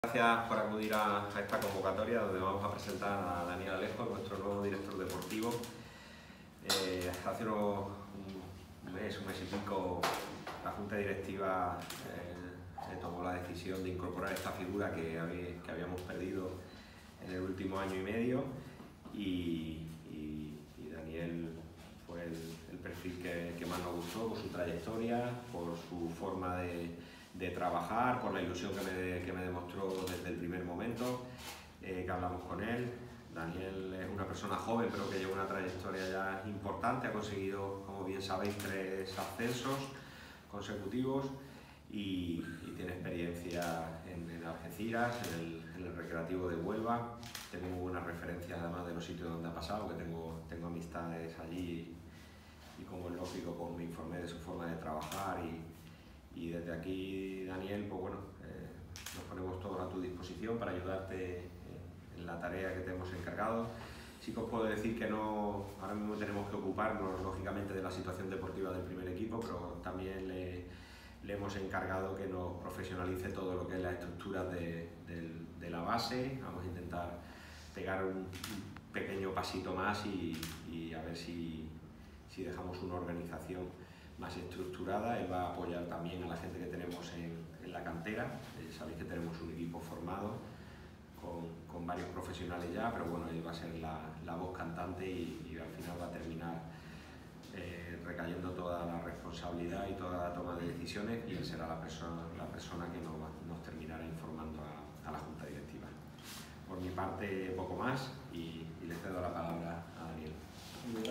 Gracias por acudir a esta convocatoria donde vamos a presentar a Daniel Alejo, nuestro nuevo director deportivo. Hace un mes y pico, la Junta Directiva tomó la decisión de incorporar esta figura que habíamos perdido en el último año y medio y Daniel fue el perfil que más nos gustó por su trayectoria, por su forma de trabajar, por la ilusión que me demostró desde el primer momento que hablamos con él. Daniel es una persona joven, pero que lleva una trayectoria ya importante, ha conseguido, como bien sabéis, 3 ascensos consecutivos y tiene experiencia en Algeciras, en el Recreativo de Huelva. Tengo muy buenas referencias además de los sitios donde ha pasado, que tengo amistades allí y como es lógico, pues me informé de su forma de trabajar y desde aquí, Daniel, pues bueno, nos ponemos todos a tu disposición para ayudarte en la tarea que te hemos encargado. Sí que os puedo decir que ahora mismo tenemos que ocuparnos, lógicamente, de la situación deportiva del primer equipo, pero también le hemos encargado que nos profesionalice todo lo que es la estructura de la base. Vamos a intentar pegar un pequeño pasito más y a ver si dejamos una organización más estructurada. Él va a apoyar también a la gente que tenemos en la cantera. Sabéis que tenemos un equipo formado con varios profesionales ya, pero bueno, él va a ser la voz cantante y al final va a terminar recayendo toda la responsabilidad y toda la toma de decisiones y él será la persona que nos terminará informando a la Junta Directiva. Por mi parte, poco más y le cedo la palabra a Daniel.